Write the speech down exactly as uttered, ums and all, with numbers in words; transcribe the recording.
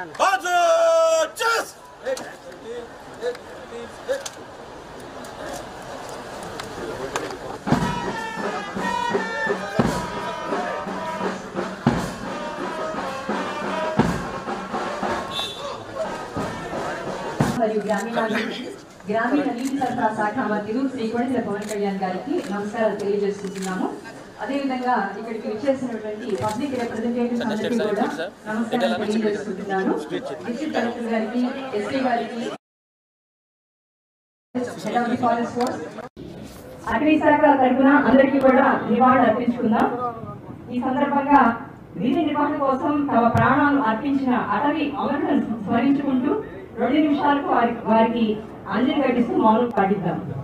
గ్రామీణ నీటి సరఫరా శాఖ మంత్రులు శ్రీ కొణిదెల పవన్ కళ్యాణ్ గారికి నమస్కారాలు తెలియజేస్తున్నాము. అదేవిధంగా ఇక్కడికి విచ్చేసినటువంటి పబ్లిక్ రిప్రజెంటేటివ్స్ అందరికీ కూడా నమస్కారాలు తెలియజేస్తున్నాను. డిస్ట్రిక్ట్ కలెక్టర్ గారికి, ఎస్పీ గారికి, head of the forest force, అటవీ శాఖ తరఫున అందరికీ కూడా నివాళులు అర్పించుకుందాం. ఈ సందర్భంగా వీధి నిర్వహణ కోసం తమ ప్రాణాలు అర్పించిన అటవీ అమరులను స్మరించుకుంటూ రెండు నిమిషాలకు వారికి అంజలి ఘటిస్తూ మౌనం పాటిద్దాం.